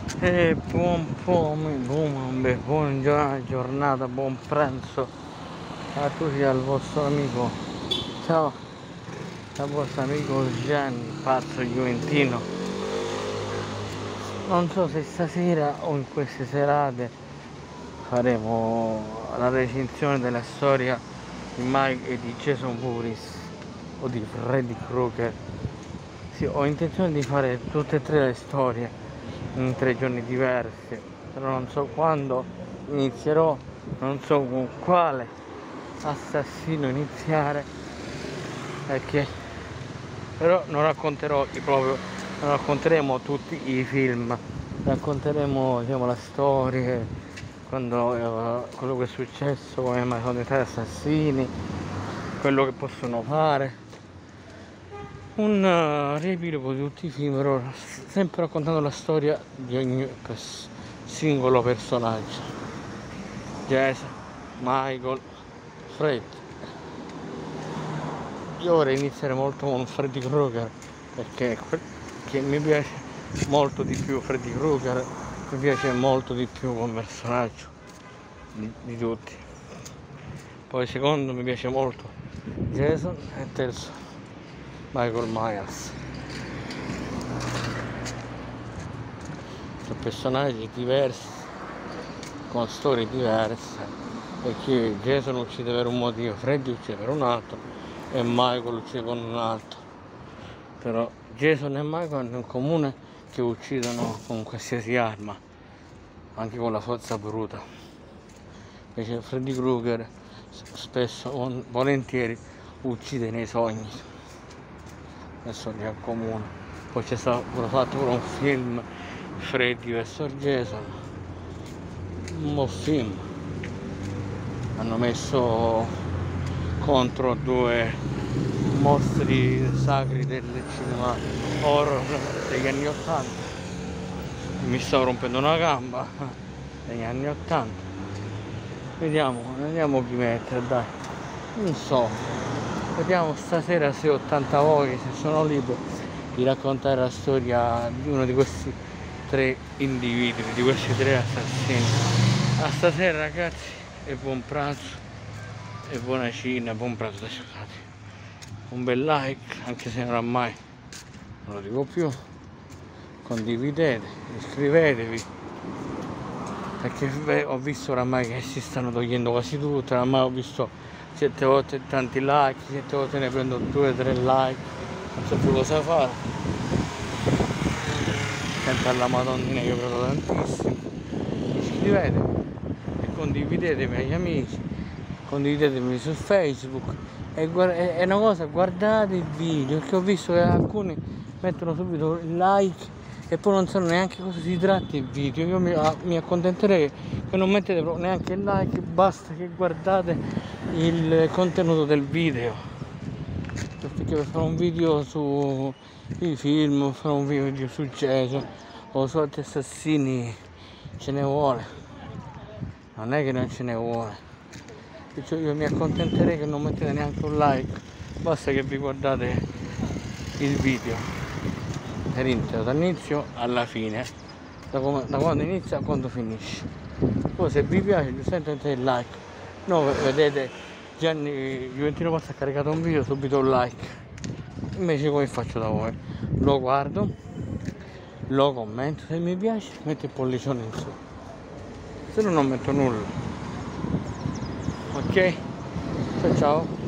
E buona giornata, buon pranzo a tutti dal vostro amico. Ciao, dal vostro amico Gianni, pazzo juventino. Non so se stasera o in queste serate faremo la recensione della storia di Mike e di Jason Voorhees o di Freddy Krueger. Sì, ho intenzione di fare tutte e tre le storie in 3 giorni diversi, però non so quando inizierò, non so con quale assassino iniziare, perché però non racconterò non racconteremo tutti i film, racconteremo, diciamo, la storia, quello che è successo, come mai sono diventati assassini, quello che possono fare, un riepilogo di tutti i film, però sempre raccontando la storia di ogni singolo personaggio. Jason, Michael, Fred. Io vorrei iniziare molto con Freddy Krueger, perché mi piace molto di più Freddy Krueger, mi piace molto di più come personaggio di tutti. Poi secondo mi piace molto Jason e terzo Michael Myers. Sono personaggi diversi, con storie diverse, perché Jason uccide per un motivo, Freddy uccide per un altro e Michael uccide con un altro. Però Jason e Michael hanno in comune che uccidono con qualsiasi arma, anche con la forza bruta. Invece Freddy Krueger spesso, volentieri, uccide nei sogni. Adesso li accomuna. Poi c'è stato fatto pure un film, Freddy vs Jason, un buon film. Hanno messo contro due mostri sacri del cinema horror degli anni 80. Mi stavo rompendo una gamba negli anni 80. Vediamo chi mettere, dai. Non so. Vediamo stasera se ho tanta voglia, se sono libero, di raccontare la storia di uno di questi 3 individui, di questi 3 assassini. A stasera ragazzi, e buon pranzo e buona cena, buon pranzo, scusate. Un bel like, anche se non ormai non lo dico più. Condividete, iscrivetevi, perché ho visto oramai che si stanno togliendo quasi tutte, oramai ho visto 7 volte tanti like, 7 volte ne prendo 2-3 like, non so più cosa fare. Sempre alla Madonnina che prendo tantissimo. Iscrivetevi e condividetemi agli amici, condividetemi su Facebook e è una cosa, guardate il video, perché ho visto che alcuni mettono subito il like e poi non sanno neanche cosa si tratta il video. Io mi accontenterei che non mettete neanche il like, basta che guardate il contenuto del video, perché per fare un video sui film, fare un video su Jason o su altri assassini ce ne vuole, non è che non ce ne vuole, perciò io mi accontenterei che non mettete neanche un like, basta che vi guardate il video dall'inizio alla fine, da quando inizia a quando finisce. Poi se vi piace giustamente mettete il like, no, vedete Gianni Juventino Pazzo ha caricato un video, subito un like. Invece come faccio da voi? Lo guardo, lo commento, se mi piace metto il pollicione in su, se no non metto nulla. Ok? Ciao ciao.